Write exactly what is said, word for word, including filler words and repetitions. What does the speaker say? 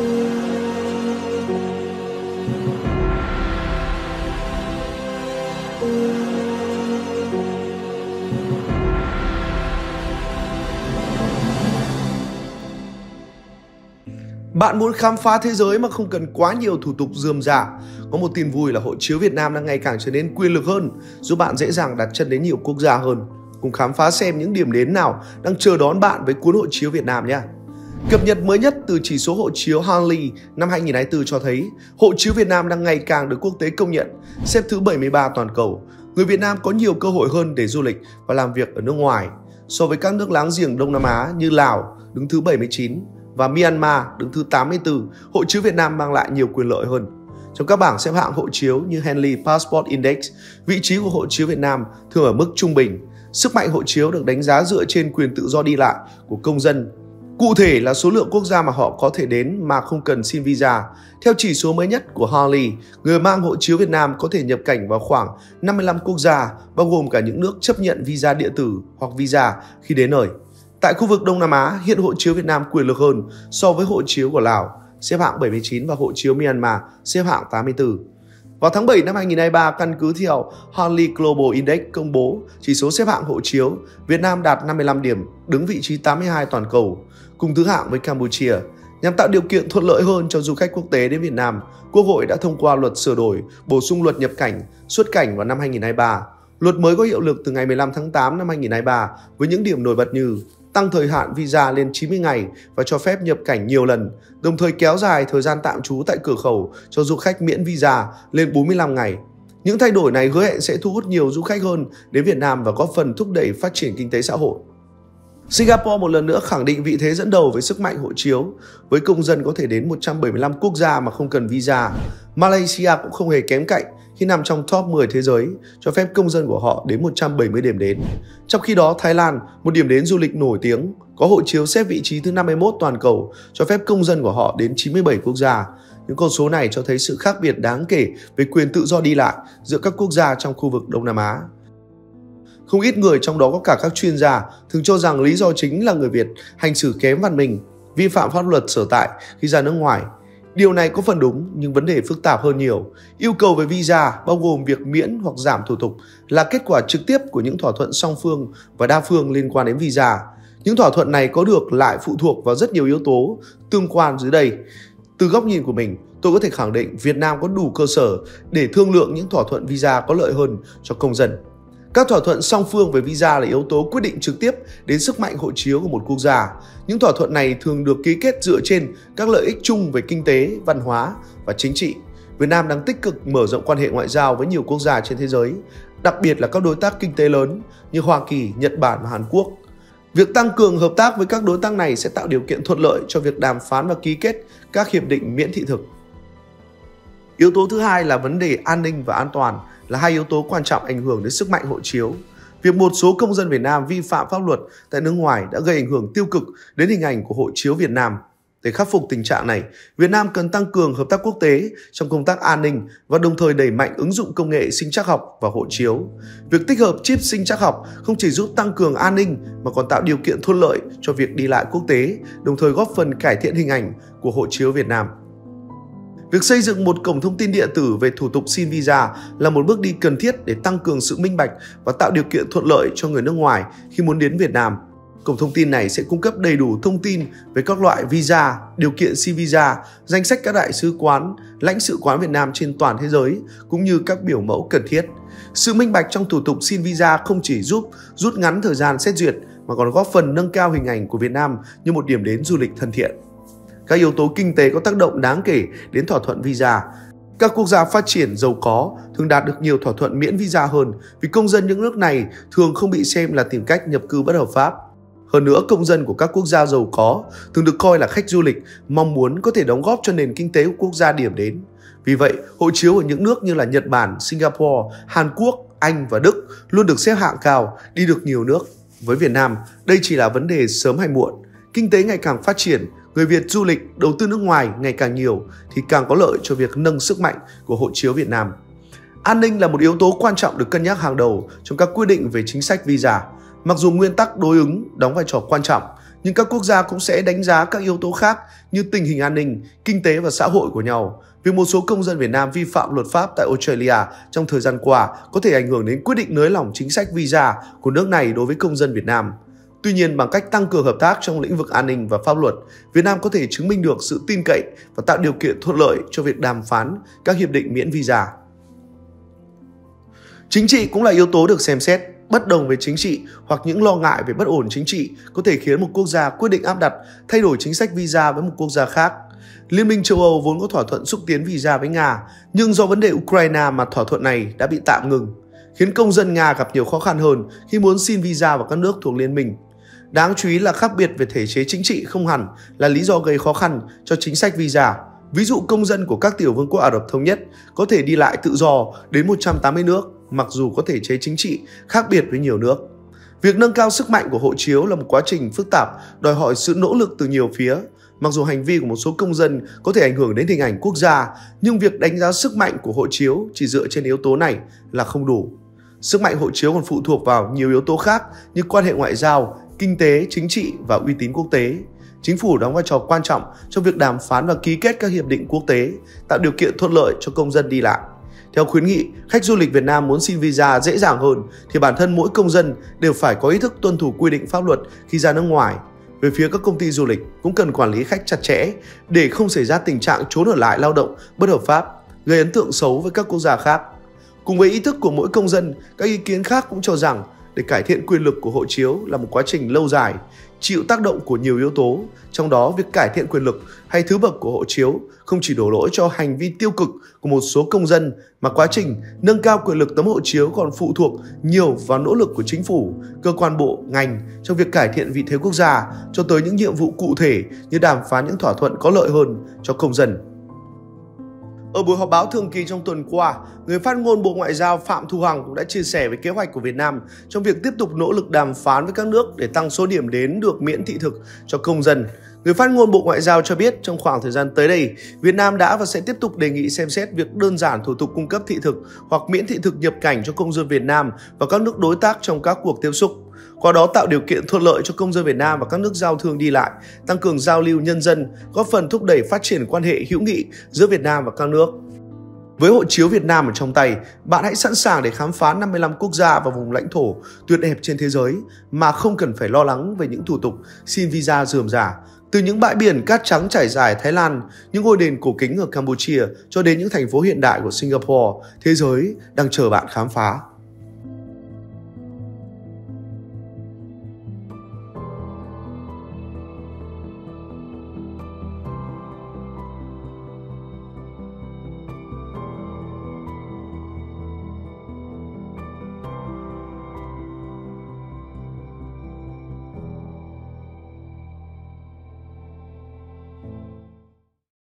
Bạn muốn khám phá thế giới mà không cần quá nhiều thủ tục rườm rà? Có một tin vui là hộ chiếu Việt Nam đang ngày càng trở nên quyền lực hơn, giúp bạn dễ dàng đặt chân đến nhiều quốc gia hơn. Cùng khám phá xem những điểm đến nào đang chờ đón bạn với cuốn hộ chiếu Việt Nam nhé. Cập nhật mới nhất từ chỉ số hộ chiếu Hanli năm hai nghìn không trăm hai mươi tư cho thấy hộ chiếu Việt Nam đang ngày càng được quốc tế công nhận, xếp thứ bảy mươi ba toàn cầu. Người Việt Nam có nhiều cơ hội hơn để du lịch và làm việc ở nước ngoài. So với các nước láng giềng Đông Nam Á như Lào đứng thứ bảy mươi chín và Myanmar đứng thứ tám mươi tư, hộ chiếu Việt Nam mang lại nhiều quyền lợi hơn. Trong các bảng xếp hạng hộ chiếu như Henley Passport Index, vị trí của hộ chiếu Việt Nam thường ở mức trung bình. Sức mạnh hộ chiếu được đánh giá dựa trên quyền tự do đi lại của công dân. Cụ thể là số lượng quốc gia mà họ có thể đến mà không cần xin visa. Theo chỉ số mới nhất của Hanli, người mang hộ chiếu Việt Nam có thể nhập cảnh vào khoảng năm mươi lăm quốc gia, bao gồm cả những nước chấp nhận visa điện tử hoặc visa khi đến nơi. Tại khu vực Đông Nam Á, hiện hộ chiếu Việt Nam quyền lực hơn so với hộ chiếu của Lào, xếp hạng bảy mươi chín và hộ chiếu Myanmar xếp hạng tám mươi tư. Vào tháng bảy năm hai nghìn không trăm hai mươi ba, căn cứ theo Hanli Global Index công bố chỉ số xếp hạng hộ chiếu, Việt Nam đạt năm mươi lăm điểm, đứng vị trí tám mươi hai toàn cầu, cùng thứ hạng với Campuchia. Nhằm tạo điều kiện thuận lợi hơn cho du khách quốc tế đến Việt Nam, Quốc hội đã thông qua luật sửa đổi, bổ sung luật nhập cảnh, xuất cảnh vào năm hai nghìn không trăm hai mươi ba. Luật mới có hiệu lực từ ngày mười lăm tháng tám năm hai nghìn không trăm hai mươi ba với những điểm nổi bật như tăng thời hạn visa lên chín mươi ngày và cho phép nhập cảnh nhiều lần, đồng thời kéo dài thời gian tạm trú tại cửa khẩu cho du khách miễn visa lên bốn mươi lăm ngày. Những thay đổi này hứa hẹn sẽ thu hút nhiều du khách hơn đến Việt Nam và góp phần thúc đẩy phát triển kinh tế xã hội. Singapore một lần nữa khẳng định vị thế dẫn đầu với sức mạnh hộ chiếu, với công dân có thể đến một trăm bảy mươi lăm quốc gia mà không cần visa. Malaysia cũng không hề kém cạnh khi nằm trong top mười thế giới, cho phép công dân của họ đến một trăm bảy mươi điểm đến. Trong khi đó, Thái Lan, một điểm đến du lịch nổi tiếng, có hộ chiếu xếp vị trí thứ năm mươi mốt toàn cầu, cho phép công dân của họ đến chín mươi bảy quốc gia. Những con số này cho thấy sự khác biệt đáng kể về quyền tự do đi lại giữa các quốc gia trong khu vực Đông Nam Á. Không ít người, trong đó có cả các chuyên gia, thường cho rằng lý do chính là người Việt hành xử kém văn minh, vi phạm pháp luật sở tại khi ra nước ngoài. Điều này có phần đúng, nhưng vấn đề phức tạp hơn nhiều. Yêu cầu về visa, bao gồm việc miễn hoặc giảm thủ tục, là kết quả trực tiếp của những thỏa thuận song phương và đa phương liên quan đến visa. Những thỏa thuận này có được lại phụ thuộc vào rất nhiều yếu tố tương quan dưới đây. Từ góc nhìn của mình, tôi có thể khẳng định Việt Nam có đủ cơ sở để thương lượng những thỏa thuận visa có lợi hơn cho công dân. Các thỏa thuận song phương về visa là yếu tố quyết định trực tiếp đến sức mạnh hộ chiếu của một quốc gia. Những thỏa thuận này thường được ký kết dựa trên các lợi ích chung về kinh tế, văn hóa và chính trị. Việt Nam đang tích cực mở rộng quan hệ ngoại giao với nhiều quốc gia trên thế giới, đặc biệt là các đối tác kinh tế lớn như Hoa Kỳ, Nhật Bản và Hàn Quốc. Việc tăng cường hợp tác với các đối tác này sẽ tạo điều kiện thuận lợi cho việc đàm phán và ký kết các hiệp định miễn thị thực. Yếu tố thứ hai là vấn đề an ninh và an toàn, là hai yếu tố quan trọng ảnh hưởng đến sức mạnh hộ chiếu. Việc một số công dân Việt Nam vi phạm pháp luật tại nước ngoài đã gây ảnh hưởng tiêu cực đến hình ảnh của hộ chiếu Việt Nam. Để khắc phục tình trạng này, Việt Nam cần tăng cường hợp tác quốc tế trong công tác an ninh và đồng thời đẩy mạnh ứng dụng công nghệ sinh trắc học vào hộ chiếu. Việc tích hợp chip sinh trắc học không chỉ giúp tăng cường an ninh mà còn tạo điều kiện thuận lợi cho việc đi lại quốc tế, đồng thời góp phần cải thiện hình ảnh của hộ chiếu Việt Nam. Việc xây dựng một cổng thông tin điện tử về thủ tục xin visa là một bước đi cần thiết để tăng cường sự minh bạch và tạo điều kiện thuận lợi cho người nước ngoài khi muốn đến Việt Nam. Cổng thông tin này sẽ cung cấp đầy đủ thông tin về các loại visa, điều kiện xin visa, danh sách các đại sứ quán, lãnh sự quán Việt Nam trên toàn thế giới, cũng như các biểu mẫu cần thiết. Sự minh bạch trong thủ tục xin visa không chỉ giúp rút ngắn thời gian xét duyệt mà còn góp phần nâng cao hình ảnh của Việt Nam như một điểm đến du lịch thân thiện. Các yếu tố kinh tế có tác động đáng kể đến thỏa thuận visa. Các quốc gia phát triển giàu có thường đạt được nhiều thỏa thuận miễn visa hơn vì công dân những nước này thường không bị xem là tìm cách nhập cư bất hợp pháp. Hơn nữa, công dân của các quốc gia giàu có thường được coi là khách du lịch, mong muốn có thể đóng góp cho nền kinh tế của quốc gia điểm đến. Vì vậy, hộ chiếu ở những nước như là Nhật Bản, Singapore, Hàn Quốc, Anh và Đức luôn được xếp hạng cao, đi được nhiều nước. Với Việt Nam, đây chỉ là vấn đề sớm hay muộn. Kinh tế ngày càng phát triển, người Việt du lịch, đầu tư nước ngoài ngày càng nhiều thì càng có lợi cho việc nâng sức mạnh của hộ chiếu Việt Nam. An ninh là một yếu tố quan trọng được cân nhắc hàng đầu trong các quyết định về chính sách visa. Mặc dù nguyên tắc đối ứng đóng vai trò quan trọng, nhưng các quốc gia cũng sẽ đánh giá các yếu tố khác như tình hình an ninh, kinh tế và xã hội của nhau. Việc một số công dân Việt Nam vi phạm luật pháp tại Australia trong thời gian qua có thể ảnh hưởng đến quyết định nới lỏng chính sách visa của nước này đối với công dân Việt Nam. Tuy nhiên, bằng cách tăng cường hợp tác trong lĩnh vực an ninh và pháp luật, Việt Nam có thể chứng minh được sự tin cậy và tạo điều kiện thuận lợi cho việc đàm phán các hiệp định miễn visa. Chính trị cũng là yếu tố được xem xét. Bất đồng về chính trị hoặc những lo ngại về bất ổn chính trị có thể khiến một quốc gia quyết định áp đặt, thay đổi chính sách visa với một quốc gia khác. Liên minh châu Âu vốn có thỏa thuận xúc tiến visa với Nga, nhưng do vấn đề Ukraine mà thỏa thuận này đã bị tạm ngừng, khiến công dân Nga gặp nhiều khó khăn hơn khi muốn xin visa vào các nước thuộc liên minh. Đáng chú ý là khác biệt về thể chế chính trị không hẳn là lý do gây khó khăn cho chính sách visa. Ví dụ công dân của các tiểu vương quốc Ả Rập Thống Nhất có thể đi lại tự do đến một trăm tám mươi nước, mặc dù có thể chế chính trị khác biệt với nhiều nước. Việc nâng cao sức mạnh của hộ chiếu là một quá trình phức tạp, đòi hỏi sự nỗ lực từ nhiều phía. Mặc dù hành vi của một số công dân có thể ảnh hưởng đến hình ảnh quốc gia, nhưng việc đánh giá sức mạnh của hộ chiếu chỉ dựa trên yếu tố này là không đủ. Sức mạnh hộ chiếu còn phụ thuộc vào nhiều yếu tố khác như quan hệ ngoại giao, kinh tế, chính trị và uy tín quốc tế. Chính phủ đóng vai trò quan trọng trong việc đàm phán và ký kết các hiệp định quốc tế, tạo điều kiện thuận lợi cho công dân đi lại. Theo khuyến nghị, khách du lịch Việt Nam muốn xin visa dễ dàng hơn thì bản thân mỗi công dân đều phải có ý thức tuân thủ quy định pháp luật khi ra nước ngoài. Về phía các công ty du lịch cũng cần quản lý khách chặt chẽ để không xảy ra tình trạng trốn ở lại lao động bất hợp pháp, gây ấn tượng xấu với các quốc gia khác. Cùng với ý thức của mỗi công dân, các ý kiến khác cũng cho rằng để cải thiện quyền lực của hộ chiếu là một quá trình lâu dài, chịu tác động của nhiều yếu tố, trong đó việc cải thiện quyền lực hay thứ bậc của hộ chiếu không chỉ đổ lỗi cho hành vi tiêu cực của một số công dân, mà quá trình nâng cao quyền lực tấm hộ chiếu còn phụ thuộc nhiều vào nỗ lực của chính phủ, cơ quan bộ, ngành trong việc cải thiện vị thế quốc gia cho tới những nhiệm vụ cụ thể như đàm phán những thỏa thuận có lợi hơn cho công dân. Ở buổi họp báo thường kỳ trong tuần qua, người phát ngôn Bộ Ngoại giao Phạm Thu Hằng cũng đã chia sẻ về kế hoạch của Việt Nam trong việc tiếp tục nỗ lực đàm phán với các nước để tăng số điểm đến được miễn thị thực cho công dân. Người phát ngôn Bộ Ngoại giao cho biết trong khoảng thời gian tới đây, Việt Nam đã và sẽ tiếp tục đề nghị xem xét việc đơn giản thủ tục cung cấp thị thực hoặc miễn thị thực nhập cảnh cho công dân Việt Nam và các nước đối tác trong các cuộc tiếp xúc. Qua đó tạo điều kiện thuận lợi cho công dân Việt Nam và các nước giao thương đi lại, tăng cường giao lưu nhân dân, góp phần thúc đẩy phát triển quan hệ hữu nghị giữa Việt Nam và các nước. Với hộ chiếu Việt Nam ở trong tay, bạn hãy sẵn sàng để khám phá năm mươi lăm quốc gia và vùng lãnh thổ tuyệt đẹp trên thế giới mà không cần phải lo lắng về những thủ tục xin visa rườm rà. Từ những bãi biển cát trắng trải dài Thái Lan, những ngôi đền cổ kính ở Campuchia cho đến những thành phố hiện đại của Singapore, thế giới đang chờ bạn khám phá.